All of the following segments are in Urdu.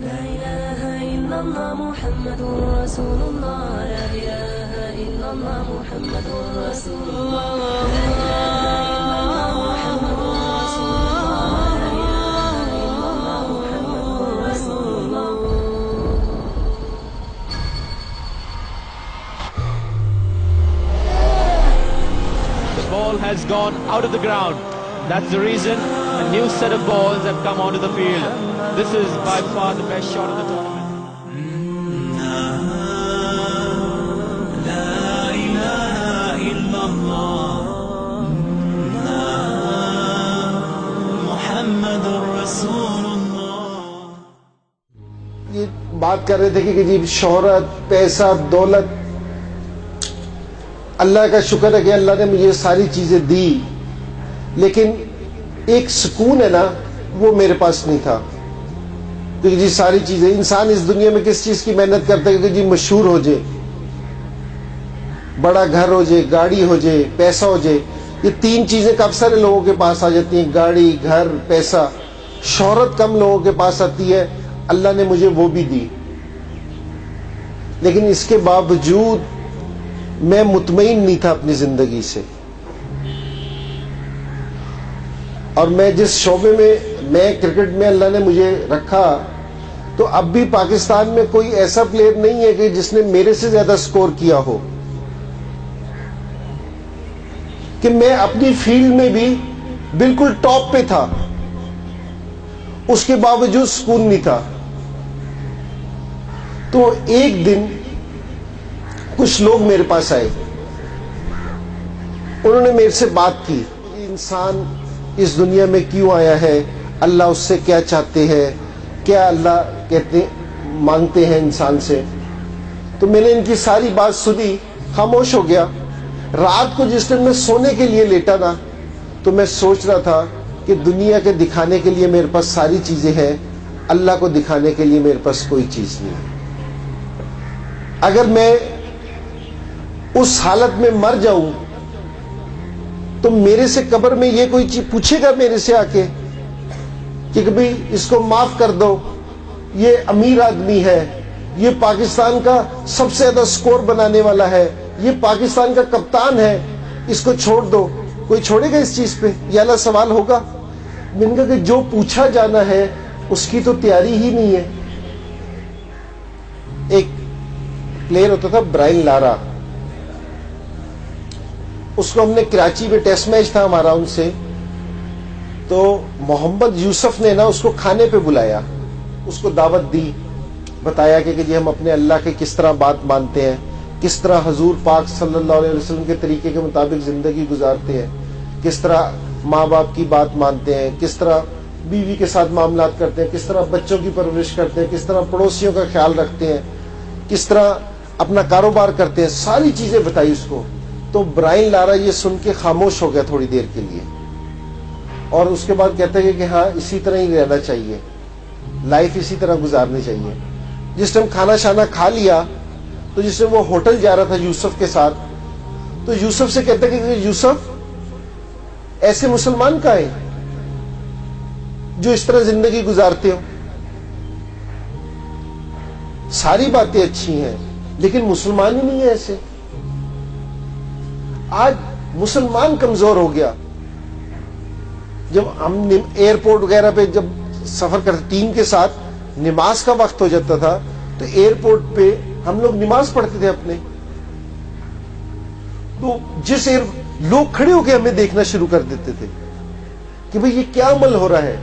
لا إله إلا الله محمد رسول الله لا إله إلا الله محمد رسول الله لا إله إلا الله محمد رسول الله لا إله إلا الله محمد رسول الله. The ball has gone out of the ground. That's the reason a new set of balls have come onto the field. This is by far the best shot of the tournament. یہ بات کر رہے تھے کہ جی شہرت، پیسہ، دولت، اللہ کا شکر ہے کہ اللہ نے مجھے ساری چیزیں دی، لیکن ایک سکون ہے نا وہ میرے پاس نہیں تھا. کیونکہ جی ساری چیزیں، انسان اس دنیا میں کس چیز کی محنت کرتا ہے کہ جی مشہور ہو جائے، بڑا گھر ہو جائے، گاڑی ہو جائے، پیسہ ہو جائے. یہ تین چیزیں کافی سارے لوگوں کے پاس آ جاتی ہیں، گاڑی، گھر، پیسہ. شہرت کم لوگوں کے پاس آتی ہے، اللہ نے مجھے وہ بھی دی. لیکن اس کے باوجود میں مطمئن نہیں تھا اپنی زندگی سے. اور میں جس شعبے میں کرکٹ میں اللہ نے مجھے رکھا، تو اب بھی پاکستان میں کوئی ایسا پلیئر نہیں ہے کہ جس نے میرے سے زیادہ سکور کیا ہو. کہ میں اپنی فیلڈ میں بھی بالکل ٹاپ پہ تھا، اس کے باوجود سکون نہیں تھا. تو ایک دن کچھ لوگ میرے پاس آئے، انہوں نے میرے سے بات کی، انسان اس دنیا میں کیوں آیا ہے، اللہ اس سے کیا چاہتے ہیں، کیا اللہ کہتے مانگتے ہیں انسان سے. تو میں نے ان کی ساری بات سنی، خاموش ہو گیا. رات کو جس دن میں سونے کے لیے لیٹا نا، تو میں سوچ رہا تھا کہ دنیا کے دکھانے کے لیے میرے پاس ساری چیزیں ہیں، اللہ کو دکھانے کے لیے میرے پاس کوئی چیز نہیں. اگر میں اس حالت میں مر جاؤں تو میرے سے قبر میں یہ کوئی چیز پوچھے گا میرے سے آ کے کہ کبھی اس کو معاف کر دو، یہ امیر آدمی ہے، یہ پاکستان کا سب سے زیادہ سکور بنانے والا ہے، یہ پاکستان کا کپتان ہے، اس کو چھوڑ دو. کوئی چھوڑے گا اس چیز پہ؟ یہ اللہ سوال ہوگا. میں نے کہا کہ جو پوچھا جانا ہے اس کی تو تیاری ہی نہیں ہے. ایک پلیئر ہوتا تھا برائن لارا، اس کو ہم نے کراچی میں ٹیسٹ میچ تھا ہمارا ان سے، تو محمد یوسف نے نا اس کو کھانے پہ بلایا، اس کو دعوت دی، بتایا کہ جی ہم اپنے اللہ کے کس طرح بات مانتے ہیں، کس طرح حضور پاک صلی اللہ علیہ وسلم کے طریقے کے مطابق زندگی گزارتے ہیں، کس طرح ماں باپ کی بات مانتے ہیں، کس طرح بیوی کے ساتھ معاملات کرتے ہیں، کس طرح بچوں کی پرورش کرتے ہیں، کس طرح پڑوسیوں کا خیال رکھتے ہیں، کس طرح اپنا کاروبار کرتے ہیں. ساری چیزیں بتائی اس کو. تو برائن لارا یہ سن کے خاموش ہو گیا تھوڑی دیر کے لیے، اور اس کے بعد کہتا ہے کہ ہاں اسی طرح ہی رہنا چاہیے، لائف اسی طرح گزارنی چاہیے. جس ٹائم کھانا شانا کھا لیا، تو جس ٹائم وہ ہوٹل جا رہا تھا یوسف کے ساتھ، تو یوسف سے کہتا ہے کہ یوسف ایسے مسلمان کا ہے جو اس طرح زندگی گزارتے ہو، ساری باتیں اچھی ہیں لیکن مسلمان ہی نہیں ہے ایسے. آج مسلمان کمزور ہو گیا. جب ہم ایئرپورٹ وغیرہ پہ جب سفر کرتے ٹیم کے ساتھ، نماز کا وقت ہو جاتا تھا تو ایئرپورٹ پہ ہم لوگ نماز پڑھتے تھے اپنے، تو لوگ کھڑے ہو کے ہمیں دیکھنا شروع کر دیتے تھے کہ بھئی یہ کیا عمل ہو رہا ہے.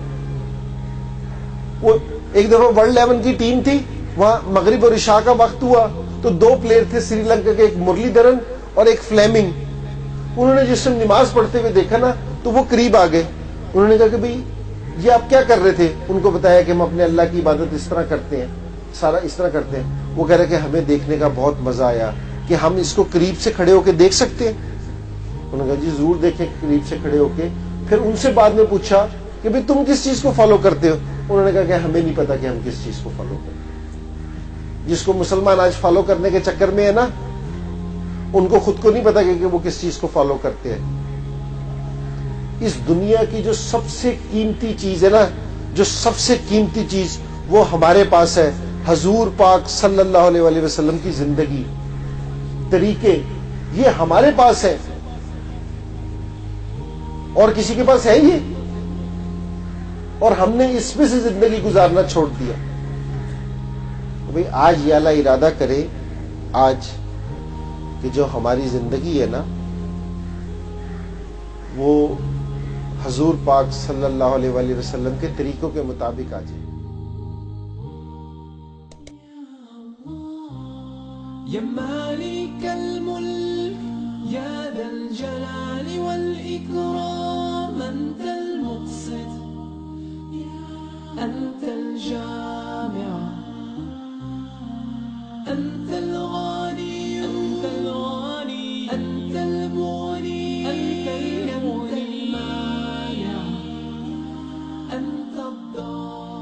وہ ایک دفعہ ورلڈ 11 کی ٹیم تھی، وہاں مغرب اور عشاء کا وقت ہوا، تو دو پلیئر تھے سری لنکا کے، ایک مرلی دھرن اور ایک فلیمنگ. انہوں نے جس سے نماز پڑھتے ہوئے دیکھا نا، تو وہ قریب آ گئے. انہوں نے کہا کہ بھئی یہ آپ کیا کر رہے تھے؟ ان کو بتایا کہ ہم اپنے اللہ کی عبادت اس طرح کرتے ہیں، سارا اس طرح کرتے ہیں. وہ کہہ رہے کہ ہمیں دیکھنے کا بہت مزہ آیا کہ ہم اس کو قریب سے کھڑے ہو کے دیکھ سکتے ہیں. انہوں نے کہا جی ضرور دیکھیں قریب سے کھڑے ہو کے. پھر ان سے بعد میں پوچھا کہ بھئی تم کس چیز کو فالو کرتے ہو؟ انہوں نے کہا کہ ہمیں نہیں پتا کہ ہم کس چیز کو فالو کرتے. جس کو مسلمان آج فالو کرنے کے چکر میں ہے نا، ان کو خود کو نہیں پتا کہ وہ کس چیز کو فالو کرتے ہیں. اس دنیا کی جو سب سے قیمتی چیز ہے نا، جو سب سے قیمتی چیز، وہ ہمارے پاس ہے. حضور پاک صلی اللہ علیہ وآلہ وسلم کی زندگی، طریقے، یہ ہمارے پاس ہے. اور کسی کے پاس ہے یہ؟ اور ہم نے اس میں سے زندگی گزارنا چھوڑ دیا. بھئی آج یہ اللہ ارادہ کرے آج کہ جو ہماری زندگی ہے نا وہ حضور پاک صلی اللہ علیہ وآلہ وسلم کے طریقوں کے مطابق آ جائے. یا مالک الملک یا ذا الجلال والإکرام انت المقسط انت الجامع انت الغنی انت الغنی انت المغنی انت المانع انت الضار